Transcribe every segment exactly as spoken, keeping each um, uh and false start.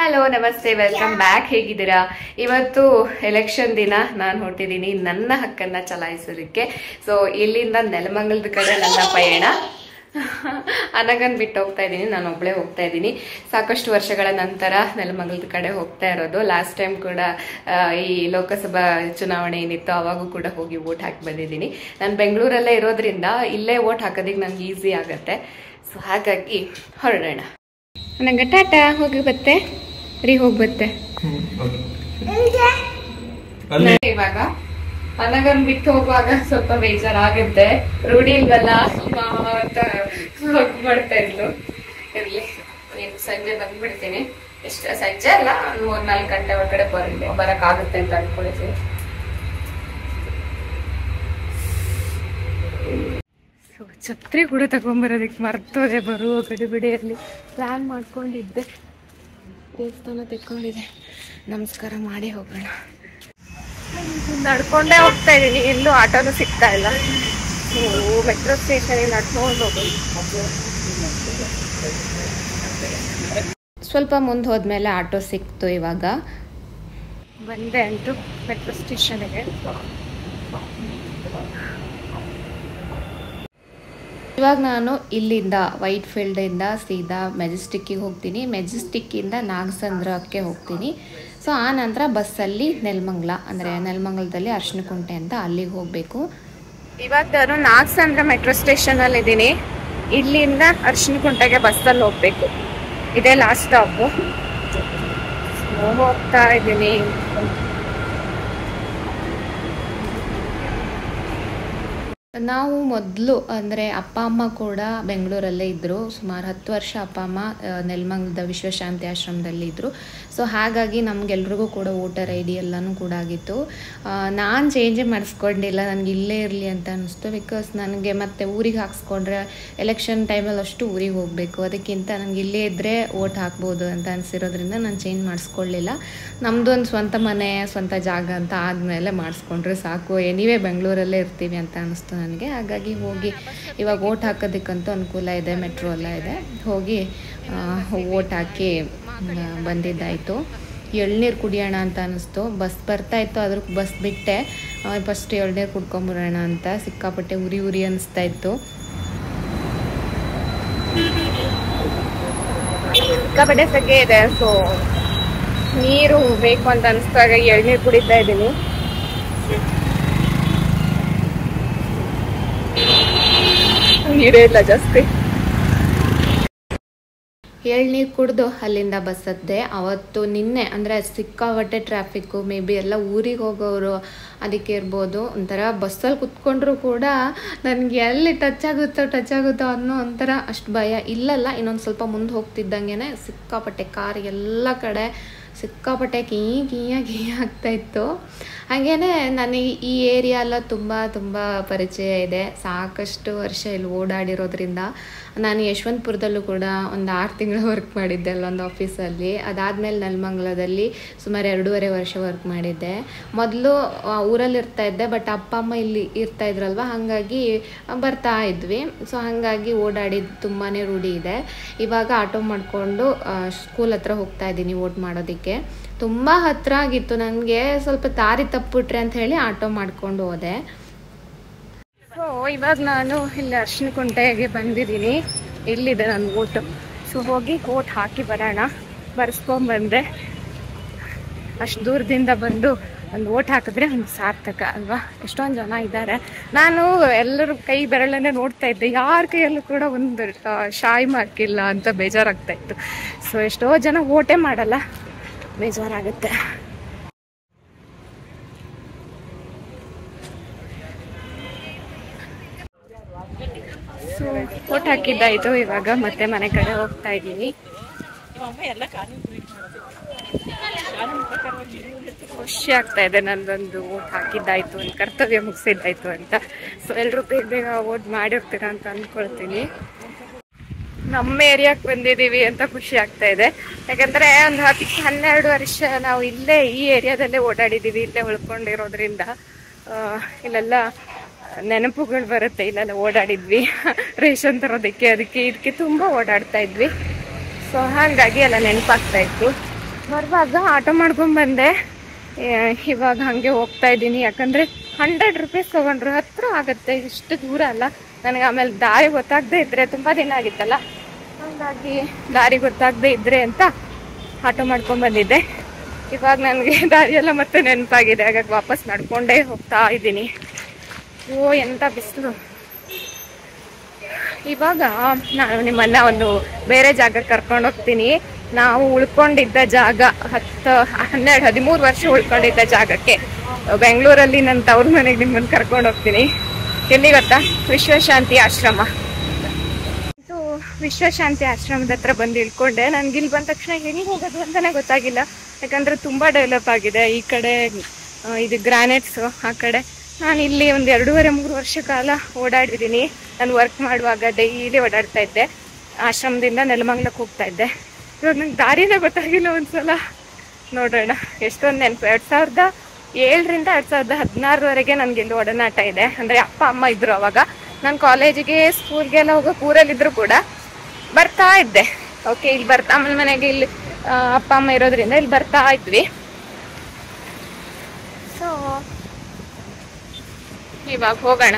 Hello ನಮಸ್ತೆ, welcome back. ಹೇಗಿದ್ದೀರಾ? ಇವತ್ತು ಎಲೆಕ್ಷನ್ ದಿನ. ನಾನು ಹೊರಟಿದ್ದೀನಿ ನನ್ನ ಹಕ್ಕನ್ನ ಚಲಾಯಿಸೋದಕ್ಕೆ. ಸೊ ಇಲ್ಲಿಂದ ನೆಲಮಂಗಲದ ಕಡೆ ನನ್ನ ಪಯಣ. ಅನಗನ್ ಬಿಟ್ಟು ಹೋಗ್ತಾ ಇದ್ದೀನಿ, ನಾನು ಒಬ್ಳೆ ಹೋಗ್ತಾ ಇದ್ದೀನಿ. ಸಾಕಷ್ಟು ವರ್ಷಗಳ ನಂತರ ನೆಲಮಂಗಲದ ಕಡೆ ಹೋಗ್ತಾ ಇರೋದು. ಲಾಸ್ಟ್ ಟೈಮ್ ಕೂಡ ಈ ಲೋಕಸಭಾ ಚುನಾವಣೆ ಏನಿತ್ತು ಅವಾಗೂ ಕೂಡ ಹೋಗಿ ವೋಟ್ ಹಾಕಿ ಬಂದಿದ್ದೀನಿ. ನಾನು ಬೆಂಗಳೂರಲ್ಲೇ ಇರೋದ್ರಿಂದ ಇಲ್ಲೇ ವೋಟ್ ಹಾಕೋದಕ್ಕೆ ನಂಗೆ ಈಸಿ ಆಗುತ್ತೆ. ಸೊ ಹಾಗಾಗಿ ಹೊರಡೋಣ. ನಂಗೆ ಟಾಟಾ, ಹೋಗಿ ಬತ್ತೆ ರೀ, ಹೋಗಿ ಬತ್ತೆ. ಇವಾಗ ಅನಗನ್ ಬಿಟ್ಟು ಹೋಗುವಾಗ ಸ್ವಲ್ಪ ಬೇಜಾರಾಗುತ್ತೆ. ರೂಢಿ ಇಲ್ವಲ್ಲ ಅಂತ ಹೋಗಿ ಮಾಡ್ತಾ ಇದ್ಲು. ಇರ್ಲಿ, ನೀನು ಸಂಜೆ ಬಂದ್ಬಿಡ್ತೀನಿ. ಎಷ್ಟು ಸಂಜೆ ಅಲ್ಲ, ಒಂದು ಮೂರ್ ನಾಲ್ಕು ಗಂಟೆ ಒಳಗಡೆ ಬರ ಬರಕ್ ಆಗುತ್ತೆ ಅಂತ ಅನ್ಕೊಳ್ತೀನಿ. ಸೊ ಛತ್ರಿ ಕೂಡ ತಗೊಂಡ್ಬರೋದಕ್ಕೆ ಮರ್ತೋದೆ. ಬರುವ ಗಡಿಬಿಡಿಯಲ್ಲಿ ಪ್ಲಾನ್ ಮಾಡ್ಕೊಂಡಿದ್ದೆ. ದೇವಸ್ಥಾನ ತೆಕ್ಕೊಂಡಿದೆ, ನಮಸ್ಕಾರ ಮಾಡಿ ಹೋಗೋಣ. ನಡ್ಕೊಂಡೇ ಹೋಗ್ತಾ ಇದ್ದೀನಿ, ಎಲ್ಲೂ ಆಟೋನು ಸಿಗ್ತಾ ಇಲ್ಲ. ಮೆಟ್ರೋ ಸ್ಟೇಷನ್ಗೆ ನಡ್ಕೊಂಡು ಹೋಗೋದು. ಸ್ವಲ್ಪ ಮುಂದೆ ಹೋದ್ಮೇಲೆ ಆಟೋ ಸಿಕ್ತು. ಇವಾಗ ಬಂದೆ ಅಂಟು ಮೆಟ್ರೋ ಸ್ಟೇಷನ್ಗೆ. ಇವಾಗ ನಾನು ಇಲ್ಲಿಂದ ವೈಟ್ ಫೀಲ್ಡಿಂದ ಸೀದಾ ಮೆಜೆಸ್ಟಿಕ್ಕಿಗೆ ಹೋಗ್ತೀನಿ. ಮೆಜೆಸ್ಟಿಕ್ಕಿಂದ ನಾಗಸಂದ್ರಕ್ಕೆ ಹೋಗ್ತೀನಿ. ಸೊ ಆ ನಂತರ ಬಸ್ಸಲ್ಲಿ ನೆಲಮಂಗಲ, ಅಂದರೆ ನೆಲಮಂಗಲದಲ್ಲಿ ಅರ್ಶಿನಕುಂಟೆ ಅಂತ, ಅಲ್ಲಿಗೆ ಹೋಗಬೇಕು. ಇವಾಗ ನಾನು ನಾಗಸಂದ್ರ ಮೆಟ್ರೋ ಸ್ಟೇಷನಲ್ಲಿ ಇದ್ದೀನಿ. ಇಲ್ಲಿಂದ ಅರ್ಶಿನಕುಂಟೆಗೆ ಬಸ್ಸಲ್ಲಿ ಹೋಗಬೇಕು. ಇದೇ ಲಾಸ್ಟ್ ಸ್ಟಾಪು. ಹೋಗ್ತಾ ಇದ್ದೀನಿ. ನಾವು ಮೊದಲು ಅಂದರೆ ಅಪ್ಪ ಅಮ್ಮ ಕೂಡ ಬೆಂಗಳೂರಲ್ಲೇ ಇದ್ದರು. ಸುಮಾರು ಹತ್ತು ವರ್ಷ ಅಪ್ಪ ಅಮ್ಮ ನೆಲಮಂಗಲದ ವಿಶ್ವಶಾಂತಿ ಆಶ್ರಮದಲ್ಲಿ ಇದ್ದರು. ಸೊ ಹಾಗಾಗಿ ನಮಗೆಲ್ರಿಗೂ ಕೂಡ ವೋಟರ್ ಐ ಡಿ ಎಲ್ಲನೂ ಕೂಡ ಆಗಿತ್ತು. ನಾನು ಚೇಂಜೇ ಮಾಡಿಸ್ಕೊಂಡಿಲ್ಲ, ನನಗೆ ಇಲ್ಲೇ ಇರಲಿ ಅಂತ ಅನ್ನಿಸ್ತು. ಬಿಕಾಸ್ ನನಗೆ ಮತ್ತೆ ಊರಿಗೆ ಹಾಕ್ಸ್ಕೊಂಡ್ರೆ ಎಲೆಕ್ಷನ್ ಟೈಮಲ್ಲಿ ಅಷ್ಟು ಊರಿಗೆ ಹೋಗಬೇಕು. ಅದಕ್ಕಿಂತ ನನಗೆ ಇಲ್ಲೇ ಇದ್ದರೆ ವೋಟ್ ಹಾಕ್ಬೋದು ಅಂತ ಅನಿಸಿರೋದ್ರಿಂದ ನಾನು ಚೇಂಜ್ ಮಾಡಿಸ್ಕೊಳ್ಳಿಲ್ಲ. ನಮ್ಮದು ಒಂದು ಸ್ವಂತ ಮನೆ, ಸ್ವಂತ ಜಾಗ ಅಂತ ಆದಮೇಲೆ ಮಾಡಿಸ್ಕೊಂಡ್ರೆ ಸಾಕು. ಎನಿವೇ ಬೆಂಗಳೂರಲ್ಲೇ ಇರ್ತೀವಿ ಅಂತ ಅನ್ನಿಸ್ತು ನನಗೆ. ಹಾಗಾಗಿ ಹೋಗಿ ಇವಾಗ ವೋಟ್ ಹಾಕೋದಕ್ಕಂತೂ ಅನುಕೂಲ ಇದೆ, ಮೆಟ್ರೋ ಎಲ್ಲ ಇದೆ. ಹೋಗಿ ವೋಟ್ ಹಾಕಿ ಬಂದಿದ್ದಾಯಿತು. ಎಳ್ನೀರು ಕುಡಿಯೋಣ ಅಂತ ಅನ್ನಿಸ್ತು. ಬಸ್ ಬರ್ತಾಯಿತ್ತು, ಅದ್ರ ಬಸ್ ಬಿಟ್ಟೆ. ಫಸ್ಟ್ ಎಳ್ನೀರು ಕುಡ್ಕೊಂಬರೋಣ ಅಂತ. ಸಿಕ್ಕಾಪಟ್ಟೆ ಉರಿ ಉರಿ ಅನ್ನಿಸ್ತಾ ಇತ್ತು. ಸಿಕ್ಕಾಪಟ್ಟೆ ಸೆಕೆ ಇದೆ. ಸೊ ನೀರು ಬೇಕು ಅಂತ ಅನಿಸ್ದಾಗ ಎಳ್ನೀರು ಕುಡಿತಾ ಇದ್ದೀನಿ. ನೀರೇ ಇಲ್ಲ ಜಾಸ್ತಿ. ಎಳ್ನೀರು ಕುಡಿದು ಅಲ್ಲಿಂದ ಬಸ್ ಹತ್ತಿದೆ. ಅವತ್ತು ನಿನ್ನೆ ಅಂದರೆ ಸಿಕ್ಕಾಪಟ್ಟೆ ಟ್ರಾಫಿಕ್ಕು, ಮೇ ಬಿ ಎಲ್ಲ ಊರಿಗೆ ಹೋಗೋರು ಅದಕ್ಕೆ ಇರ್ಬೋದು. ಒಂಥರ ಬಸ್ಸಲ್ಲಿ ಕುತ್ಕೊಂಡ್ರೂ ಕೂಡ ನನಗೆ ಎಲ್ಲಿ ಟಚ್ ಆಗುತ್ತೋ ಟಚ್ ಆಗುತ್ತೋ ಅನ್ನೋ ಒಂಥರ ಅಷ್ಟು ಭಯ. ಇಲ್ಲಲ್ಲ, ಇನ್ನೊಂದು ಸ್ವಲ್ಪ ಮುಂದೆ ಹೋಗ್ತಿದ್ದಂಗೆ ಸಿಕ್ಕಾಪಟ್ಟೆ ಕಾರ್ ಎಲ್ಲ ಕಡೆ ಸಿಕ್ಕಾಪಟ್ಟೆ ಕೀ ಕೀಯ ಕೀಯ ಆಗ್ತಾಯಿತ್ತು. ಹಾಗೇ ನನಗೆ ಈ ಏರಿಯಾ ಎಲ್ಲ ತುಂಬ ತುಂಬ ಪರಿಚಯ ಇದೆ. ಸಾಕಷ್ಟು ವರ್ಷ ಇಲ್ಲಿ ಓಡಾಡಿರೋದ್ರಿಂದ. ನಾನು ಯಶವಂತಪುರದಲ್ಲೂ ಕೂಡ ಒಂದು ಆರು ತಿಂಗಳು ವರ್ಕ್ ಮಾಡಿದ್ದೆ ಅಲ್ಲೊಂದು ಆಫೀಸಲ್ಲಿ. ಅದಾದಮೇಲೆ ನೆಲಮಂಗಲದಲ್ಲಿ ಸುಮಾರು ಎರಡೂವರೆ ವರ್ಷ ವರ್ಕ್ ಮಾಡಿದ್ದೆ. ಮೊದಲು ಊರಲ್ಲಿ ಇರ್ತಾ ಇದ್ದೆ, ಬಟ್ ಅಪ್ಪ ಅಮ್ಮ ಇಲ್ಲಿ ಇರ್ತಾ ಇದ್ರಲ್ವ, ಹಾಗಾಗಿ ಬರ್ತಾ ಇದ್ವಿ. ಸೊ ಹಾಗಾಗಿ ಓಡಾಡಿದ್ದು ತುಂಬಾ ರೂಢಿ ಇದೆ. ಇವಾಗ ಆಟೋ ಮಾಡಿಕೊಂಡು ಸ್ಕೂಲ್ ಹತ್ರ ಹೋಗ್ತಾ ಇದ್ದೀನಿ ವೋಟ್ ಮಾಡೋದಕ್ಕೆ. ತುಂಬ ಹತ್ತಿರ ಆಗಿತ್ತು ನನಗೆ. ಸ್ವಲ್ಪ ದಾರಿ ತಪ್ಪಿಟ್ರೆ ಅಂತ ಹೇಳಿ ಆಟೋ ಮಾಡ್ಕೊಂಡು ಹೋದೆ. ಸೊ ಇವಾಗ ನಾನು ಇಲ್ಲಿ ಅರ್ಶಿನಕುಂಟೆಗೆ ಬಂದಿದ್ದೀನಿ. ಇಲ್ಲಿದೆ ನನ್ನ ವೋಟು. ಸೊ ಹೋಗಿ ವೋಟ್ ಹಾಕಿ ಬರೋಣ. ಬರ್ಸ್ಕೊಂಡ್ಬಂದೆ. ಅಷ್ಟು ದೂರದಿಂದ ಬಂದು ಒಂದು ವೋಟ್ ಹಾಕಿದ್ರೆ ಒಂದು ಸಾರ್ಥಕ ಅಲ್ವಾ? ಎಷ್ಟೊಂದು ಜನ ಇದ್ದಾರೆ. ನಾನು ಎಲ್ಲರೂ ಕೈ ಬೆರಳನ್ನೇ ನೋಡ್ತಾ ಇದ್ದೆ. ಯಾರ ಕೈಯಲ್ಲೂ ಕೂಡ ಒಂದು ಶಾಯಿ ಮಾರ್ಕ್ ಇಲ್ಲ ಅಂತ ಬೇಜಾರಾಗ್ತಾ ಇತ್ತು. ಸೊ ಎಷ್ಟೋ ಜನ ವೋಟೇ ಮಾಡಲ್ಲ, ಬೇಜಾರಾಗುತ್ತೆ. ಸೊ ವೋಟ್ ಹಾಕಿದ್ದಾಯಿತು. ಇವಾಗ ಮತ್ತೆ ಮನೆ ಕಡೆ ಹೋಗ್ತಾ ಇದ್ದೀನಿ. ಖುಷಿ ಆಗ್ತಾ ಇದೆ, ನಂದೊಂದು ವೋಟ್ ಹಾಕಿದ್ದಾಯಿತು, ಒಂದು ಕರ್ತವ್ಯ ಮುಗಿಸಿದ್ದಾಯಿತು ಅಂತ. ಸೊ ಎಲ್ಲರೂ ಬೇಗ ಬೇಗ ವೋಟ್ ಮಾಡಿರ್ತೀರ ಅಂತ ಅಂದ್ಕೊಳ್ತೀನಿ. ನಮ್ಮ ಏರಿಯಾಕ್ಕೆ ಬಂದಿದ್ದೀವಿ ಅಂತ ಖುಷಿ ಆಗ್ತಾ ಇದೆ. ಯಾಕಂದರೆ ಒಂದು ಹತ್ತು ಹನ್ನೆರಡು ವರ್ಷ ನಾವು ಇಲ್ಲೇ ಈ ಏರಿಯಾದಲ್ಲೇ ಓಡಾಡಿದ್ದೀವಿ. ಇಲ್ಲೇ ಉಳ್ಕೊಂಡಿರೋದ್ರಿಂದ ಇಲ್ಲೆಲ್ಲ ನೆನಪುಗಳು ಬರುತ್ತೆ. ಇಲ್ಲೆಲ್ಲ ಓಡಾಡಿದ್ವಿ ರೇಷನ್ ತರೋದಕ್ಕೆ, ಅದಕ್ಕೆ ಇದಕ್ಕೆ ತುಂಬ ಓಡಾಡ್ತಾ ಇದ್ವಿ. ಸೊ ಹಾಗಾಗಿ ಎಲ್ಲ ನೆನಪಾಗ್ತಾ ಇತ್ತು. ಬರುವಾಗ ಆಟೋ ಮಾಡ್ಕೊಂಡು ಬಂದೆ. ಇವಾಗ ಹಾಗೆ ಹೋಗ್ತಾ ಇದ್ದೀನಿ, ಯಾಕಂದರೆ ಹಂಡ್ರೆಡ್ ರುಪೀಸ್ ತೊಗೊಂಡ್ರು, ಹತ್ರ ಆಗುತ್ತೆ, ಇಷ್ಟು ದೂರ ಅಲ್ಲ. ನನಗೆ ಆಮೇಲೆ ದಾರಿ ಗೊತ್ತಾಗದೇ ಇದ್ದರೆ, ತುಂಬ ದಿನ ಆಗಿತ್ತಲ್ಲ, ಹಾಗಾಗಿ ದಾರಿ ಗೊತ್ತಾಗದೇ ಇದ್ದರೆ ಅಂತ ಆಟೋ ಮಾಡ್ಕೊಂಡು ಬಂದಿದ್ದೆ. ಇವಾಗ ನನಗೆ ದಾರಿಯೆಲ್ಲ ಮತ್ತೆ ನೆನಪಾಗಿದೆ, ಹಾಗಾಗಿ ವಾಪಸ್ ನಡ್ಕೊಂಡೇ ಹೋಗ್ತಾ ಇದ್ದೀನಿ. ಓ ಎಂಥ ಬಿಸಿಲು. ಇವಾಗ ನಾನು ನಿಮ್ಮನ್ನ ಒಂದು ಬೇರೆ ಜಾಗಕ್ಕೆ ಕರ್ಕೊಂಡು ಹೋಗ್ತೀನಿ. ನಾವು ಉಳ್ಕೊಂಡಿದ್ದ ಜಾಗ ಹತ್ತು ಹನ್ನೆರಡು ಹದಿಮೂರು ವರ್ಷ ಉಳ್ಕೊಂಡಿದ್ದ ಜಾಗಕ್ಕೆ, ಬೆಂಗಳೂರಲ್ಲಿ ನನ್ನ ತವ್ರ ಮನೆಗೆ ನಿಮ್ಮನ್ನು ಕರ್ಕೊಂಡು ಹೋಗ್ತೀನಿ. ಎಲ್ಲಿ ಗೊತ್ತಾ? ವಿಶ್ವಶಾಂತಿ ಆಶ್ರಮ. ಇದು ವಿಶ್ವಶಾಂತಿ ಆಶ್ರಮದ ಹತ್ರ ಬಂದು ಇಳ್ಕೊಂಡೆ. ನನಗೆ ಇಲ್ಲಿ ಬಂದ ತಕ್ಷಣ ಹೆಂಗೆ ಹೋಗೋದು ಅಂತಲೇ ಗೊತ್ತಾಗಿಲ್ಲ, ಯಾಕಂದರೆ ತುಂಬ ಡೆವಲಪ್ ಆಗಿದೆ. ಈ ಕಡೆ ಇದು ಗ್ರಾನೈಟ್ಸು, ಆ ಕಡೆ ನಾನು ಇಲ್ಲಿ ಒಂದು ಎರಡೂವರೆ ಮೂರು ವರ್ಷ ಕಾಲ ಓಡಾಡಿದ್ದೀನಿ. ನಾನು ವರ್ಕ್ ಮಾಡುವಾಗ ಡೈಲಿ ಓಡಾಡ್ತಾ ಇದ್ದೆ. ಆಶ್ರಮದಿಂದ ನೆಲಮಂಗ್ಲಕ್ಕೆ ಹೋಗ್ತಾ ಇದ್ದೆ. ಇವಾಗ ನಂಗೆ ದಾರಿನೇ ಗೊತ್ತಾಗಿಲ್ಲ. ಒಂದ್ಸಲ ನೋಡೋಣ ಎಷ್ಟೊಂದು ನೆನಪು. ಎರಡು ಸಾವಿರದ ಏಳರಿಂದ ಎರಡು ಸಾವಿರದ ಹದಿನಾರರವರೆಗೆ ನನಗೆ ಇಲ್ಲಿ ಒಡನಾಟ ಇದೆ. ಅಂದರೆ ಅಪ್ಪ ಅಮ್ಮ ಇದ್ದರು ಅವಾಗ. ನಾನು ಕಾಲೇಜಿಗೆ ಸ್ಕೂಲ್ಗೆಲ್ಲ ಹೋಗೋ ಊರಲ್ಲಿದ್ದರೂ ಕೂಡ ಬರ್ತಾ ಇದ್ದೆ. ಓಕೆ, ಇಲ್ಲಿ ಬರ್ತಾ ಆಮೇಲೆ ಮನೆಗೆ ಇಲ್ಲಿ ಅಪ್ಪ ಅಮ್ಮ ಇರೋದ್ರಿಂದ ಇಲ್ಲಿ ಬರ್ತಾ ಇದ್ವಿ. ಸೊ ಇವಾಗ ಹೋಗೋಣ.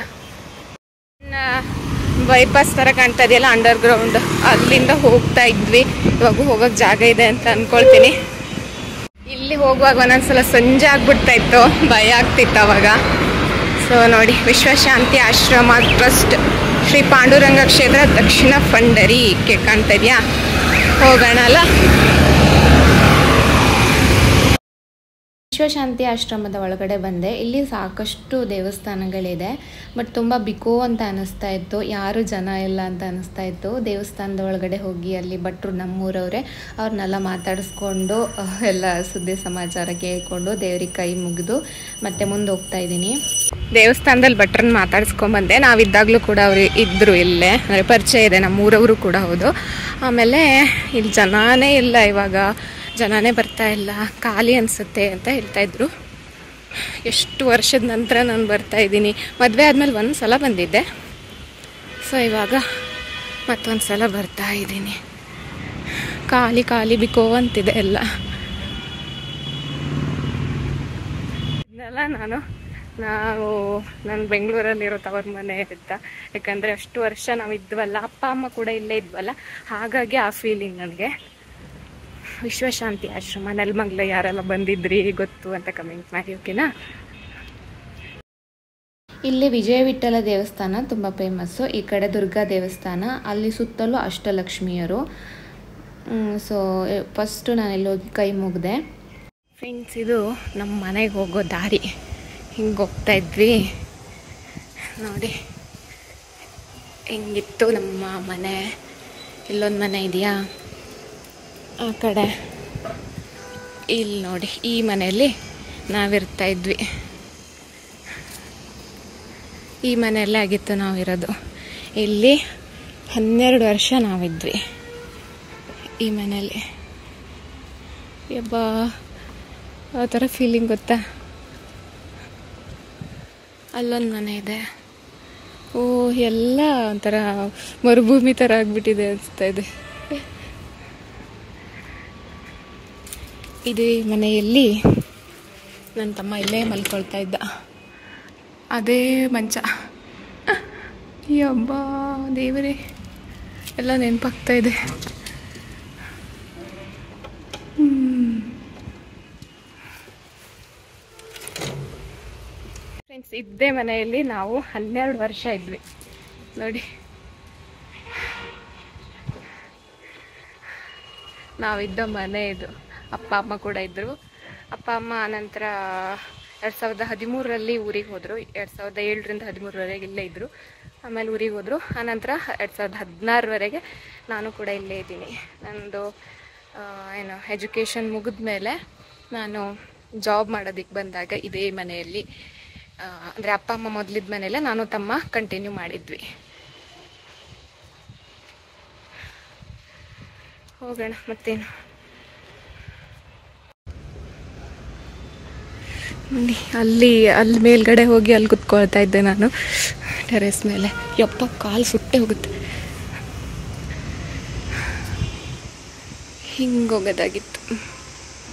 ಬೈಪಾಸ್ ಥರ ಕಾಣ್ತಾ ಇದೆಯಲ್ಲ, ಅಂಡರ್ ಗ್ರೌಂಡ್, ಅಲ್ಲಿಂದ ಹೋಗ್ತಾ ಇದ್ವಿ. ಇವಾಗ ಹೋಗೋಕೆ ಜಾಗ ಇದೆ ಅಂತ ಅಂದ್ಕೊಳ್ತೀನಿ. ಇಲ್ಲಿ ಹೋಗುವಾಗ ಒಂದೊಂದ್ಸಲ ಸಂಜೆ ಆಗ್ಬಿಡ್ತಾ ಇತ್ತು, ಭಯ ಆಗ್ತಿತ್ತು ಅವಾಗ. ಸೊ ನೋಡಿ, ವಿಶ್ವಶಾಂತಿ ಆಶ್ರಮ ಟ್ರಸ್ಟ್, ಶ್ರೀ ಪಾಂಡುರಂಗ ಕ್ಷೇತ್ರ, ದಕ್ಷಿಣ ಫಂಡರಿ ಕೆ ಕಾಣ್ತಾ ಇದೆಯಾ? ಹೋಗೋಣ ಅಲ್ಲ. ವಿಶ್ವಶಾಂತಿ ಆಶ್ರಮದ ಒಳಗಡೆ ಬಂದೆ. ಇಲ್ಲಿ ಸಾಕಷ್ಟು ದೇವಸ್ಥಾನಗಳಿದೆ, ಬಟ್ ತುಂಬ ಬಿಕೋ ಅಂತ ಅನ್ನಿಸ್ತಾ ಇತ್ತು, ಯಾರು ಜನ ಇಲ್ಲ ಅಂತ ಅನ್ನಿಸ್ತಾ ಇತ್ತು. ದೇವಸ್ಥಾನದ ಒಳಗಡೆ ಹೋಗಿ ಅಲ್ಲಿ ಭಟ್ರು ನಮ್ಮೂರವರೇ, ಅವ್ರನ್ನೆಲ್ಲ ಮಾತಾಡಿಸ್ಕೊಂಡು ಎಲ್ಲ ಸುದ್ದಿ ಸಮಾಚಾರ ಕೇಳಿಕೊಂಡು ದೇವ್ರಿಗೆ ಕೈ ಮುಗಿದು ಮತ್ತೆ ಮುಂದೆ ಹೋಗ್ತಾ ಇದ್ದೀನಿ. ದೇವಸ್ಥಾನದಲ್ಲಿ ಭಟ್ರನ್ನ ಮಾತಾಡಿಸ್ಕೊಂಬಂದೆ. ನಾವಿದ್ದಾಗಲೂ ಕೂಡ ಅವರು ಇದ್ದರು, ಇಲ್ಲೇ ಅಂದರೆ ಪರಿಚಯ ಇದೆ, ನಮ್ಮೂರವರು ಕೂಡ ಹೌದು. ಆಮೇಲೆ ಇಲ್ಲಿ ಜನನೇ ಇಲ್ಲ, ಇವಾಗ ಜನನೇ ಬರ್ತಾ ಇಲ್ಲ, ಖಾಲಿ ಅನಿಸುತ್ತೆ ಅಂತ ಹೇಳ್ತಾಯಿದ್ರು. ಎಷ್ಟು ವರ್ಷದ ನಂತರ ನಾನು ಬರ್ತಾ ಇದ್ದೀನಿ. ಮದುವೆ ಆದಮೇಲೆ ಒಂದು ಸಲ ಬಂದಿದ್ದೆ, ಸೊ ಇವಾಗ ಮತ್ತೊಂದು ಸಲ ಬರ್ತಾ ಇದ್ದೀನಿ. ಖಾಲಿ ಖಾಲಿ ಬಿಕೋ ಅಂತಿದೆ ಎಲ್ಲ. ಇದನ್ನೆಲ್ಲ ನಾನು ನಾವು ನಾನು ಬೆಂಗಳೂರಲ್ಲಿರೋ ತವ್ರ ಮನೆ ಇದ್ದ, ಯಾಕಂದರೆ ಅಷ್ಟು ವರ್ಷ ನಾವು ಇದ್ವಲ್ಲ, ಅಪ್ಪ ಅಮ್ಮ ಕೂಡ ಇಲ್ಲೇ ಇದ್ವಲ್ಲ, ಹಾಗಾಗಿ ಆ ಫೀಲಿಂಗ್ ನನಗೆ. ವಿಶ್ವಶಾಂತಿ ಆಶ್ರಮ ನೆಲಮಂಗ್ಲ ಯಾರೆಲ್ಲ ಬಂದಿದ್ರಿ ಗೊತ್ತು ಅಂತ ಕಮೆಂಟ್ ಮಾಡಿ, ಓಕೆನಾ? ಇಲ್ಲಿ ವಿಜಯ ವಿಠಲ ದೇವಸ್ಥಾನ ತುಂಬ ಫೇಮಸ್ಸು. ಈ ಕಡೆ ದುರ್ಗಾ ದೇವಸ್ಥಾನ, ಅಲ್ಲಿ ಸುತ್ತಲೂ ಅಷ್ಟಲಕ್ಷ್ಮಿಯರು. ಸೊ ಫಸ್ಟು ನಾನು ಇಲ್ಲಿ ಹೋಗಿ ಕೈ ಮುಗಿದೆ. ಫ್ರೆಂಡ್ಸ್, ಇದು ನಮ್ಮ ಮನೆಗೆ ಹೋಗೋ ದಾರಿ. ಹಿಂಗೆ ಹೋಗ್ತಾ ಇದ್ವಿ ನೋಡಿ, ಹಿಂಗಿತ್ತು ನಮ್ಮ ಮನೆ. ಇಲ್ಲೊಂದು ಮನೆ ಇದೆಯಾ, ಆ ಕಡೆ ಇಲ್ಲಿ ನೋಡಿ, ಈ ಮನೆಯಲ್ಲಿ ನಾವಿರ್ತಾ ಇದ್ವಿ. ಈ ಮನೆಯಲ್ಲೇ ಆಗಿತ್ತು ನಾವಿರೋದು. ಇಲ್ಲಿ ಹನ್ನೆರಡು ವರ್ಷ ನಾವಿದ್ವಿ ಈ ಮನೆಯಲ್ಲಿ. ಯಬ್ಬಾ, ಆ ಥರ ಫೀಲಿಂಗ್ ಗೊತ್ತಾ? ಅಲ್ಲೊಂದು ಮನೆ ಇದೆ. ಓ, ಎಲ್ಲ ಒಂಥರ ಮರುಭೂಮಿ ಥರ ಆಗಿಬಿಟ್ಟಿದೆ ಅನಿಸ್ತಾ ಇದೆ. ಇದು ಮನೆಯಲ್ಲಿ ನನ್ನ ತಮ್ಮ ಇಲ್ಲೇ ಮಲ್ಕೊಳ್ತಾ ಇದ್ದ, ಅದೇ ಮಂಚ. ಯಬ್ಬಾ ದೇವರೇ, ಎಲ್ಲ ನೆನಪಾಗ್ತಾ ಇದೆ. ಫ್ರೆಂಡ್ಸ್, ಇದ್ದೇ ಮನೆಯಲ್ಲಿ ನಾವು ಹನ್ನೆರಡು ವರ್ಷ ಇದ್ವಿ ನೋಡಿ. ನಾವಿದ್ದ ಮನೆ ಇದು. ಅಪ್ಪ ಅಮ್ಮ ಕೂಡ ಇದ್ದರು. ಅಪ್ಪ ಅಮ್ಮ ಆನಂತರ ಎರಡು ಸಾವಿರದ ಹದಿಮೂರರಲ್ಲಿ ಊರಿಗೆ ಹೋದರು. ಎರಡು ಸಾವಿರದ ಏಳರಿಂದ ಹದಿಮೂರವರೆಗೆ ಇಲ್ಲೇ ಇದ್ದರು. ಆಮೇಲೆ ಊರಿಗೆ ಹೋದರು. ಆನಂತರ ಎರಡು ಸಾವಿರದ ಹದಿನಾರರವರೆಗೆ ನಾನು ಕೂಡ ಇಲ್ಲೇ ಇದ್ದೀನಿ. ನನ್ನದು ಏನು ಎಜುಕೇಷನ್ ಮುಗಿದ ಮೇಲೆ ನಾನು ಜಾಬ್ ಮಾಡೋದಕ್ಕೆ ಬಂದಾಗ ಇದೇ ಮನೆಯಲ್ಲಿ, ಅಂದರೆ ಅಪ್ಪ ಅಮ್ಮ ಮೊದಲಿದ್ದ ಮನೆಯಲ್ಲೇ ನಾನು ತಮ್ಮ ಕಂಟಿನ್ಯೂ ಮಾಡಿದ್ವಿ. ಹೋಗೋಣ ಮತ್ತೇನು. ಅಲ್ಲಿ ಅಲ್ಲಿ ಮೇಲ್ಗಡೆ ಹೋಗಿ ಅಲ್ಲಿ ಕುತ್ಕೊಳ್ತಾ ಇದ್ದೆ ನಾನು ಟೆರೆಸ್ ಮೇಲೆ. ಯಪ್ಪ, ಕಾಲು ಸುಟ್ಟೆ ಹೋಗುತ್ತೆ. ಹಿಂಗೆ ಹೋಗೋದಾಗಿತ್ತು.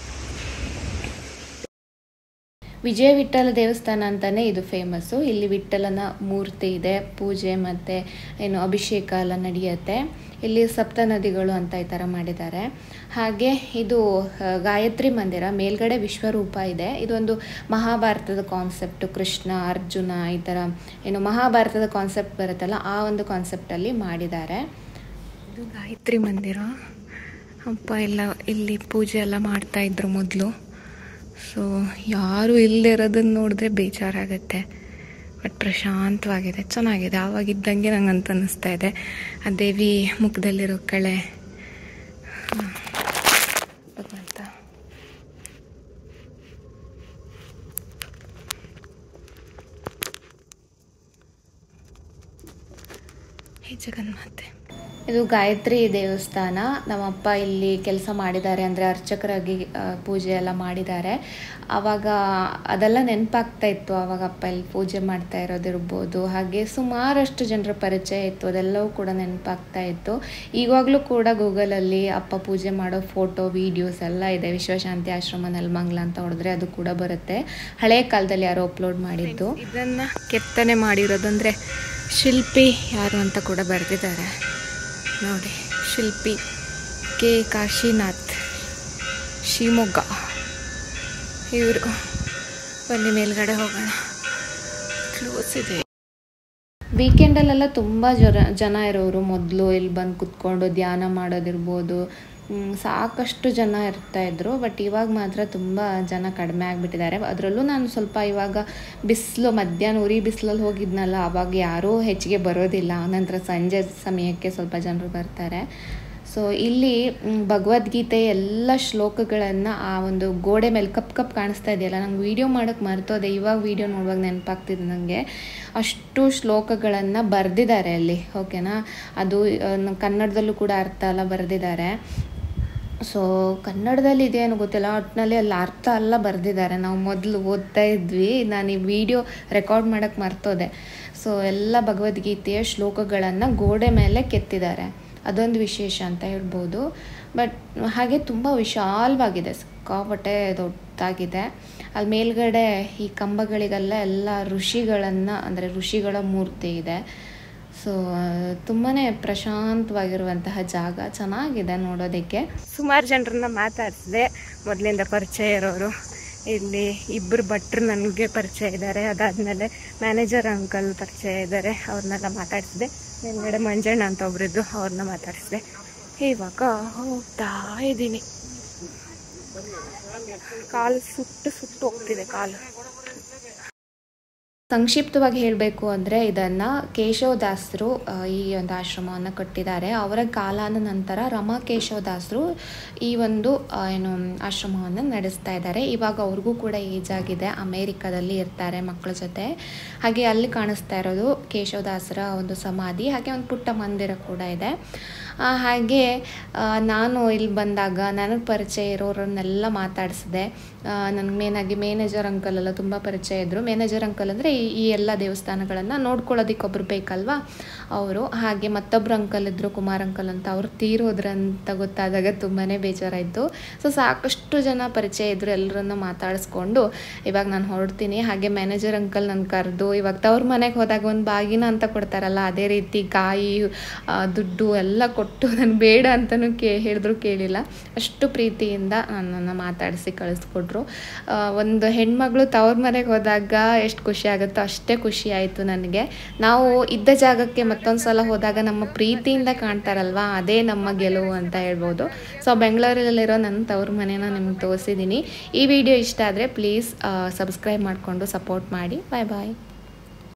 ವಿಜಯ ವಿಠ್ಠಲ ದೇವಸ್ಥಾನ ಅಂತಲೇ ಇದು ಫೇಮಸ್ಸು. ಇಲ್ಲಿ ವಿಠ್ಠಲನ ಮೂರ್ತಿ ಇದೆ, ಪೂಜೆ ಮತ್ತು ಏನು ಅಭಿಷೇಕ ಎಲ್ಲ ನಡೆಯುತ್ತೆ. ಇಲ್ಲಿ ಸಪ್ತ ನದಿಗಳು ಅಂತ ಈ ಥರ ಮಾಡಿದ್ದಾರೆ. ಹಾಗೆ ಇದು ಗಾಯತ್ರಿ ಮಂದಿರ, ಮೇಲ್ಗಡೆ ವಿಶ್ವರೂಪ ಇದೆ. ಇದೊಂದು ಮಹಾಭಾರತದ ಕಾನ್ಸೆಪ್ಟು, ಕೃಷ್ಣ ಅರ್ಜುನ ಈ ಥರ ಏನು ಮಹಾಭಾರತದ ಕಾನ್ಸೆಪ್ಟ್ ಬರುತ್ತಲ್ಲ, ಆ ಒಂದು ಕಾನ್ಸೆಪ್ಟಲ್ಲಿ ಮಾಡಿದ್ದಾರೆ. ಇದು ಗಾಯತ್ರಿ ಮಂದಿರ. ಅಪ್ಪ ಎಲ್ಲ ಇಲ್ಲಿ ಪೂಜೆ ಎಲ್ಲ ಮಾಡ್ತಾಯಿದ್ರು ಮೊದಲು. ಸೊ ಯಾರು ಇಲ್ಲದೆ ಇರೋದನ್ನು ನೋಡಿದ್ರೆ ಬೇಜಾರಾಗುತ್ತೆ. ಬಟ್ ಪ್ರಶಾಂತವಾಗಿದೆ, ಚೆನ್ನಾಗಿದೆ. ಆವಾಗಿದ್ದಂಗೆ ನಂಗೆ ಅಂತ ಅನ್ನಿಸ್ತಾ ಇದೆ. ಆ ದೇವಿ ಮುಖದಲ್ಲಿರೋ ಕಳೆ ಭಗವಂತ. ಹೇ ಜಗನ್ಮಾತೆ. ಇದು ಗಾಯತ್ರಿ ದೇವಸ್ಥಾನ. ನಮ್ಮಪ್ಪ ಇಲ್ಲಿ ಕೆಲಸ ಮಾಡಿದ್ದಾರೆ, ಅಂದರೆ ಅರ್ಚಕರಾಗಿ ಪೂಜೆ ಎಲ್ಲ ಮಾಡಿದ್ದಾರೆ. ಆವಾಗ ಅದೆಲ್ಲ ನೆನಪಾಗ್ತಾ ಇತ್ತು. ಆವಾಗ ಅಪ್ಪ ಇಲ್ಲಿ ಪೂಜೆ ಮಾಡ್ತಾ ಇರೋದಿರ್ಬೋದು. ಹಾಗೆ ಸುಮಾರಷ್ಟು ಜನರ ಪರಿಚಯ ಇತ್ತು, ಅದೆಲ್ಲವೂ ಕೂಡ ನೆನಪಾಗ್ತಾ ಇತ್ತು. ಈವಾಗಲೂ ಕೂಡ ಗೂಗಲಲ್ಲಿ ಅಪ್ಪ ಪೂಜೆ ಮಾಡೋ ಫೋಟೋ ವೀಡಿಯೋಸ್ ಎಲ್ಲ ಇದೆ. ವಿಶ್ವಶಾಂತಿ ಆಶ್ರಮ ನೆಲಮಂಗಲ ಅಂತ ಹೊಡೆದ್ರೆ ಅದು ಕೂಡ ಬರುತ್ತೆ. ಹಳೆಯ ಕಾಲದಲ್ಲಿ ಯಾರೋ ಅಪ್ಲೋಡ್ ಮಾಡಿದ್ದು. ಇದನ್ನು ಕೆತ್ತನೆ ಮಾಡಿರೋದು, ಅಂದರೆ ಶಿಲ್ಪಿ ಯಾರು ಅಂತ ಕೂಡ ಬರೆದಿದ್ದಾರೆ ನೋಡಿ. ಶಿಲ್ಪಿ ಕೆ ಕಾಶಿನಾಥ್, ಶಿವಮೊಗ್ಗ ಇವರು. ಬನ್ನಿ ಮೇಲ್ಗಡೆ ಹೋಗೋಣ, ಕ್ಲೋಸ್ ಇದೆ. ವೀಕೆಂಡಲ್ಲೆಲ್ಲ ತುಂಬ ಜನ ಜನ ಇರೋರು. ಮೊದಲು ಇಲ್ಲಿ ಬಂದು ಕುತ್ಕೊಂಡು ಧ್ಯಾನ ಮಾಡೋದಿರ್ಬೋದು, ಸಾಕಷ್ಟು ಜನ ಇರ್ತಾಯಿದ್ರು. ಬಟ್ ಇವಾಗ ಮಾತ್ರ ತುಂಬ ಜನ ಕಡಿಮೆ ಆಗಿಬಿಟ್ಟಿದ್ದಾರೆ. ಅದರಲ್ಲೂ ನಾನು ಸ್ವಲ್ಪ ಇವಾಗ ಬಿಸಿಲು, ಮಧ್ಯಾಹ್ನ ಉರಿ ಬಿಸಿಲಲ್ಲಿ ಹೋಗಿದ್ನಲ್ಲ, ಆವಾಗ ಯಾರೂ ಹೆಚ್ಚಿಗೆ ಬರೋದಿಲ್ಲ. ನಂತರ ಸಂಜೆ ಸಮಯಕ್ಕೆ ಸ್ವಲ್ಪ ಜನರು ಬರ್ತಾರೆ. ಸೊ ಇಲ್ಲಿ ಭಗವದ್ಗೀತೆ ಎಲ್ಲ ಶ್ಲೋಕಗಳನ್ನು ಆ ಒಂದು ಗೋಡೆ ಮೇಲೆ ಕಪ್ ಕಪ್ ಕಾಣಿಸ್ತಾ ಇದೆಯಲ್ಲ, ನಂಗೆ ವೀಡಿಯೋ ಮಾಡೋಕ್ಕೆ ಮರ್ತೋದೆ. ಇವಾಗ ವೀಡಿಯೋ ನೋಡುವಾಗ ನೆನಪಾಗ್ತಿದೆ ನನಗೆ. ಅಷ್ಟು ಶ್ಲೋಕಗಳನ್ನು ಬರೆದಿದ್ದಾರೆ ಅಲ್ಲಿ, ಓಕೆನಾ. ಅದು ಕನ್ನಡದಲ್ಲೂ ಕೂಡ ಅರ್ಥ ಎಲ್ಲ ಬರೆದಿದ್ದಾರೆ. ಸೊ ಕನ್ನಡದಲ್ಲಿ ಇದೇನು ಗೊತ್ತಿಲ್ಲ, ಒಟ್ಟಿನಲ್ಲಿ ಅಲ್ಲಿ ಅರ್ಥ ಎಲ್ಲ ಬರೆದಿದ್ದಾರೆ. ನಾವು ಮೊದಲು ಓದ್ತಾ ಇದ್ವಿ, ನಾನು ಈ ವಿಡಿಯೋ ರೆಕಾರ್ಡ್ ಮಾಡೋಕ್ಕೆ ಮರ್ತೋದೆ. ಸೊ ಎಲ್ಲ ಭಗವದ್ಗೀತೆಯ ಶ್ಲೋಕಗಳನ್ನು ಗೋಡೆ ಮೇಲೆ ಕೆತ್ತಿದ್ದಾರೆ. ಅದೊಂದು ವಿಶೇಷ ಅಂತ ಹೇಳ್ಬೋದು. ಬಟ್ ಹಾಗೆ ತುಂಬ ವಿಶಾಲವಾಗಿದೆ, ಸಿಕ್ಕಾಪಟ್ಟೆ ದೊಡ್ಡದಾಗಿದೆ. ಅಲ್ಲಿ ಮೇಲ್ಗಡೆ ಈ ಕಂಬಗಳಿಗೆಲ್ಲ ಎಲ್ಲ ಋಷಿಗಳನ್ನು, ಅಂದರೆ ಋಷಿಗಳ ಮೂರ್ತಿ ಇದೆ. ಸೊ ತುಂಬಾ ಪ್ರಶಾಂತವಾಗಿರುವಂತಹ ಜಾಗ, ಚೆನ್ನಾಗಿದೆ ನೋಡೋದಕ್ಕೆ. ಸುಮಾರು ಜನರನ್ನ ಮಾತಾಡಿಸಿದೆ, ಮೊದಲಿಂದ ಪರಿಚಯ ಇರೋರು. ಇಲ್ಲಿ ಇಬ್ಬರು ಭಟ್ರು ನನಗೆ ಪರಿಚಯ ಇದ್ದಾರೆ. ಅದಾದಮೇಲೆ ಮ್ಯಾನೇಜರ್ ಅಂಕಲ್ ಪರಿಚಯ ಇದ್ದಾರೆ, ಅವ್ರನ್ನೆಲ್ಲ ಮಾತಾಡಿಸಿದೆ. ಮೇಲ್ಗಡೆ ಮಂಜಣ್ಣ ಅಂತ ಒಬ್ರಿದ್ದು, ಅವ್ರನ್ನ ಮಾತಾಡಿಸಿದೆ. ಇವಾಗ ಹೋಗ್ತಾ ಇದ್ದೀನಿ. ಕಾಲು ಸುಟ್ಟು ಸುಟ್ಟು ಹೋಗ್ತಿದೆ ಕಾಲು. ಸಂಕ್ಷಿಪ್ತವಾಗಿ ಹೇಳಬೇಕು ಅಂದರೆ, ಇದನ್ನು ಕೇಶವದಾಸರು ಈ ಒಂದು ಆಶ್ರಮವನ್ನು ಕಟ್ಟಿದ್ದಾರೆ. ಅವರ ಕಾಲಾದ ನಂತರ ರಮಾ ಕೇಶವದಾಸರು ಈ ಒಂದು ಏನು ಆಶ್ರಮವನ್ನು ನಡೆಸ್ತಾ ಇದ್ದಾರೆ. ಇವಾಗ ಅವ್ರಿಗೂ ಕೂಡ ಏಜ್ ಆಗಿದೆ, ಅಮೇರಿಕಾದಲ್ಲಿ ಇರ್ತಾರೆ ಮಕ್ಕಳ ಜೊತೆ. ಹಾಗೆ ಅಲ್ಲಿ ಕಾಣಿಸ್ತಾ ಇರೋದು ಕೇಶವದಾಸರ ಒಂದು ಸಮಾಧಿ, ಹಾಗೆ ಒಂದು ಪುಟ್ಟ ಮಂದಿರ ಕೂಡ ಇದೆ. ಹಾಗೆ ನಾನು ಇಲ್ಲಿ ಬಂದಾಗ ನನಗೆ ಪರಿಚಯ ಇರೋರನ್ನೆಲ್ಲ ಮಾತಾಡಿಸಿದೆ. ನನಗೆ ಮೇನಾಗಿ ಮ್ಯಾನೇಜರ್ ಅಂಕಲ್ ಎಲ್ಲ ತುಂಬ ಪರಿಚಯ ಇದ್ದರು. ಮ್ಯಾನೇಜರ್ ಅಂಕಲ್ ಅಂದರೆ ಈ ಎಲ್ಲ ದೇವಸ್ಥಾನಗಳನ್ನು ನೋಡ್ಕೊಳ್ಳೋದಕ್ಕೊಬ್ರು ಬೇಕಲ್ವಾ, ಅವರು. ಹಾಗೆ ಮತ್ತೊಬ್ಬರು ಅಂಕಲ್ ಇದ್ದರು, ಕುಮಾರ್ ಅಂಕಲ್ ಅಂತ. ಅವ್ರು ತೀರೋದ್ರಂತ ಗೊತ್ತಾದಾಗ ತುಂಬಾ ಬೇಜಾರಾಯಿತು. ಸೊ ಸಾಕಷ್ಟು ಜನ ಪರಿಚಯ ಇದ್ದರು, ಎಲ್ಲರನ್ನು ಮಾತಾಡಿಸ್ಕೊಂಡು ಇವಾಗ ನಾನು ಹೊರಡ್ತೀನಿ. ಹಾಗೆ ಮ್ಯಾನೇಜರ್ ಅಂಕಲ್ ನನ್ನ ಕರೆದು, ಇವಾಗ ತವ್ರ ಮನೆಗೆ ಹೋದಾಗ ಒಂದು ಬಾಗಿನ ಅಂತ ಕೊಡ್ತಾರಲ್ಲ, ಅದೇ ರೀತಿ ಕಾಯಿ ದುಡ್ಡು ಎಲ್ಲ ಕೊಟ್ಟು ನಾನು ಬೇಡ ಅಂತಲೂ ಕೇ ಹೇಳಿದ್ರು ಕೇಳಿಲ್ಲ. ಅಷ್ಟು ಪ್ರೀತಿಯಿಂದ ನನ್ನನ್ನು ಮಾತಾಡಿಸಿ ಕಳಿಸ್ಕೊಟ್ರು. ಒಂದು ಹೆಣ್ಮಗಳು ತವ್ರ ಮನೆಗೆ ಹೋದಾಗ ಎಷ್ಟು ಖುಷಿ ಆಗುತ್ತೋ ಅಷ್ಟೇ ಖುಷಿ ಆಯಿತು ನನಗೆ. ನಾವು ಇದ್ದ ಜಾಗಕ್ಕೆ ಮತ್ತೊಂದು ಸಲ ಹೋದಾಗ ನಮ್ಮ ಪ್ರೀತಿಯಿಂದ ಕಾಣ್ತಾರಲ್ವ, ಅದೇ ನಮ್ಮ ಗೆಲುವು ಅಂತ ಹೇಳ್ಬೋದು. ಸೊ ಬೆಂಗಳೂರಲ್ಲಿರೋ ನನ್ನ ತವ್ರ ಮನೇನ ನಿಮ್ಗೆ ತೋರಿಸಿದ್ದೀನಿ. ಈ ವಿಡಿಯೋ ಇಷ್ಟ ಆದರೆ ಪ್ಲೀಸ್ ಸಬ್ಸ್ಕ್ರೈಬ್ ಮಾಡಿಕೊಂಡು ಸಪೋರ್ಟ್ ಮಾಡಿ. ಬಾಯ್ ಬಾಯ್.